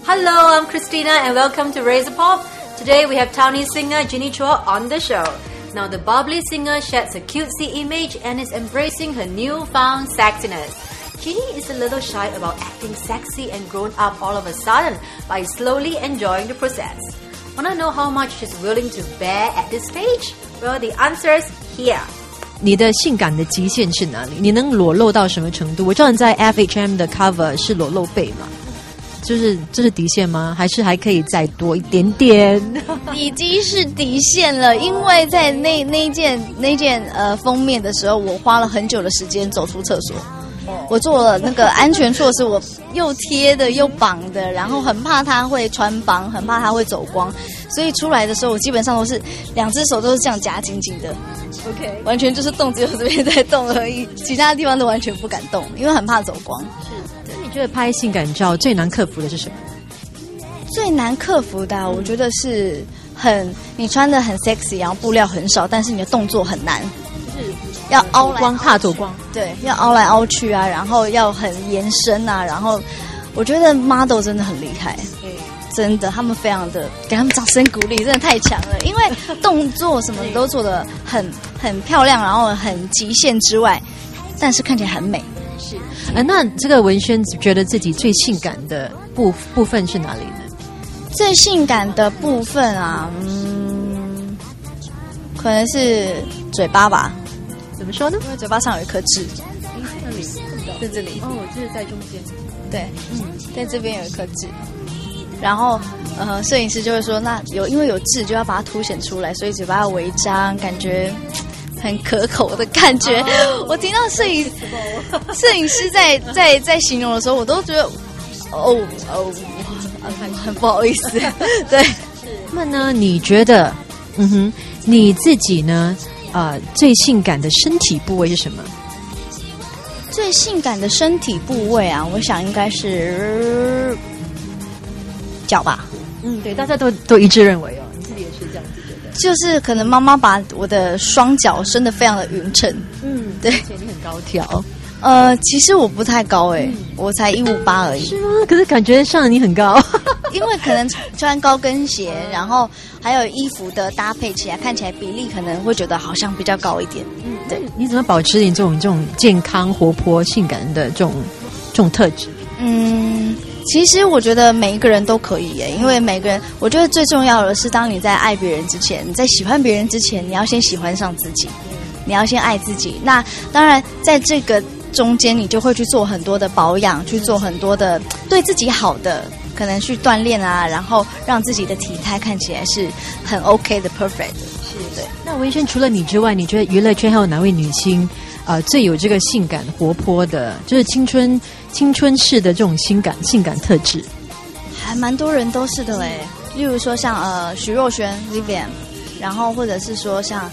Hello, I'm Christina and welcome to Razor Pop. Today we have Taiwanese singer Genie Zhuo on the show. Now the bubbly singer sheds a cutesy image and is embracing her newfound sexiness. Genie is a little shy about acting sexy and grown up all of a sudden, but is slowly enjoying the process. Wanna know how much she's willing to bear at this stage? Well, the answer's here. 你的性感的极限是哪里？你能裸露到什么程度？我知道你在 FHM 的 cover 是裸露背嘛，就是这是底线吗？还是还可以再多一点点？ 已经是底线了，因为在那件封面的时候，我花了很久的时间走出厕所。我做了那个安全措施，我又贴的又绑的，然后很怕它会穿帮，很怕它会走光，所以出来的时候我基本上都是两只手都是这样夹紧紧的 ，OK， 完全就是动只有这边在动而已，其他地方都完全不敢动，因为很怕走光。 是，那你觉得拍性感照最难克服的是什么？ 最难克服的，我觉得是你穿的很 sexy， 然后布料很少，但是你的动作很难。要凹来凹去， 怕走光， 对，要凹来凹去啊，然后要很延伸啊，然后我觉得 model 真的很厉害，真的，他们非常的给他们掌声鼓励，真的太强了，因为动作什么都做得很漂亮，然后很极限之外，但是看起来很美。 是，那这个文轩觉得自己最性感的部分是哪里呢？ 最性感的部分啊，可能是嘴巴吧。 怎么说呢？ 因为嘴巴上有一颗痣， 那里， 在这里。 哦，就是在中间。 对，在这边有一颗痣。然后，摄影师就会说，那因为有痣就要把它凸显出来，所以嘴巴要微张，感觉很可口的感觉。我听到摄影师在形容的时候，我都觉得，很不好意思。对。 那呢？你觉得，你自己呢？最性感的身体部位是什么？ 最性感的身体部位啊，我想应该是脚吧。 对，大家都一致认为哦，你自己也是这样子觉得。 就是可能妈妈把我的双脚伸得非常的匀称。对， 而且你很高挑。 其实我不太高我才158而已。 是吗？可是感觉上你很高。 因为可能穿高跟鞋，然后还有衣服的搭配起来，看起来比例可能会觉得好像比较高一点。对， 你怎么保持你这种健康、活泼、性感的这种特质？ 其实我觉得每一个人都可以因为每个人，我觉得最重要的是，当你在爱别人之前，你在喜欢别人之前，你要先喜欢上自己，你要先爱自己。那当然，在这个中间，你就会去做很多的保养，去做很多的对自己好的。可能去锻炼啊，然后让自己的体态看起来是很 OK 的 perfect 的。是对。那文轩除了你之外，你觉得娱乐圈还有哪位女星最有这个性感活泼的，就是青春式的这种性感特质？ 还蛮多人都是的例如说像徐若瑄 Vivian， 然后或者是说像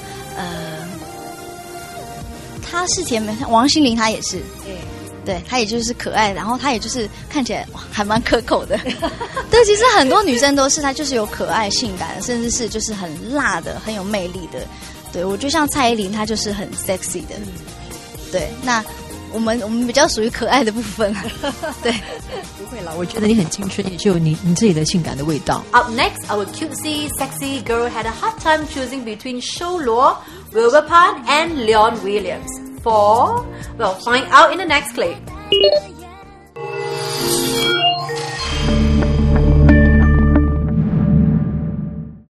她是甜美，王心凌她也是。对，她也就是可爱，然后她也就是看起来还蛮可口的。对，其实很多女生都是，她就是有可爱、性感，甚至是就是很辣的、很有魅力的。对，我觉得像蔡依林，她就是很 sexy 的。对，那我们比较属于可爱的部分。对， 不会啦，我觉得你很青春，也就有你自己的性感的味道。 Up next, our cutesy, sexy girl had a hard time choosing between Shou Luo, Wilbur Pan, and Leon Williams. We'll find out in the next clip.